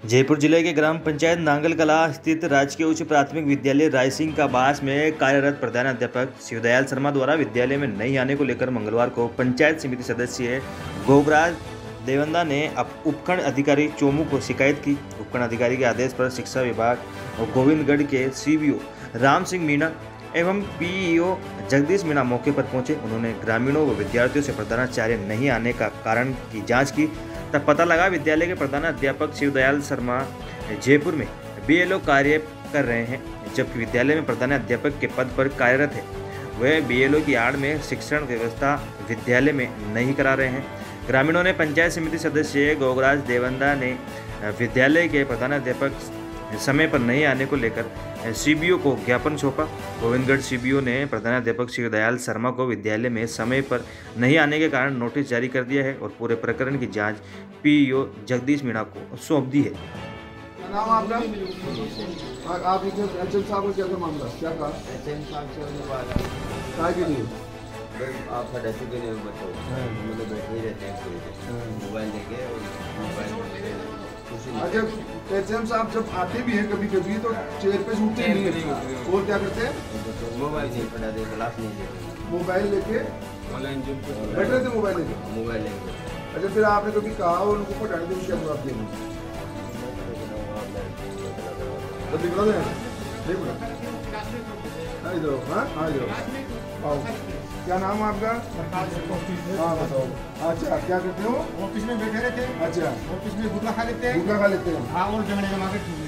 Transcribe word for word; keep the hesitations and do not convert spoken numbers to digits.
जयपुर जिले के ग्राम पंचायत नांगल कला स्थित राजकीय उच्च प्राथमिक विद्यालय रायसिंह का बास में कार्यरत प्रधानाध्यापक शिवदयाल शर्मा द्वारा विद्यालय में नहीं आने को लेकर मंगलवार को पंचायत समिति सदस्य गोगराज देवंदा ने उपखंड अधिकारी चोमू को शिकायत की। उपखंड अधिकारी के आदेश पर शिक्षा विभाग और गोविंदगढ़ के सीबीओ राम सिंह मीणा एवं पीईओ जगदीश मीणा मौके पर पहुंचे। उन्होंने ग्रामीणों व विद्यार्थियों से प्रधानाचार्य नहीं आने का कारण की जांच की। तब पता लगा विद्यालय के प्रधानाध्यापक शिवदयाल शर्मा जयपुर में बीएलओ कार्य कर रहे हैं, जबकि विद्यालय में प्रधानाध्यापक के पद पर कार्यरत है। वह बीएलओ की आड़ में शिक्षण व्यवस्था विद्यालय में नहीं करा रहे हैं। ग्रामीणों ने पंचायत समिति सदस्य गोगराज देवंदा ने विद्यालय के प्रधानाध्यापक समय पर नहीं आने को लेकर सीबीओ को ज्ञापन सौंपा। गोविंदगढ़ सीबीओ ने प्रधानाध्यापक शिवदयाल शर्मा को विद्यालय में समय पर नहीं आने के कारण नोटिस जारी कर दिया है और पूरे प्रकरण की जांच पीईओ जगदीश मीणा को सौंप दी है। नाम आपका? आप एचएम साहब को क्या मामला क्या कहा? एचएम साहब से क्या के लिए आपका डेस्क के लिए बताओ, मतलब बैठे ही रहते हैं पूरे दिन मोबाइल लेके और मोबाइल। अच्छा, एचएम साहब जब आते भी हैं कभी कभी तो चेयर पे छूटते नहीं है, और क्या करते हैं? मोबाइल नहीं पढ़ा दे, क्लास नहीं लेते, मोबाइल लेके बैठ रहे थे मोबाइल लेके मोबाइल लेके। अच्छा, फिर आपने कभी कहा उनको पढ़ाने के क्या जवाब देंगे? तो निकला था नहीं पढ़ा इधर। हाँ हाँ इधर आओ। क्या नाम है आपका? हाँ बताओ। अच्छा, क्या करते हो? ऑफिस में बैठे रहते हैं। अच्छा, ऑफिस में गुटखा खा लेते हैं। गुटखा खा लेते हैं। हाँ, और झगड़े जमा के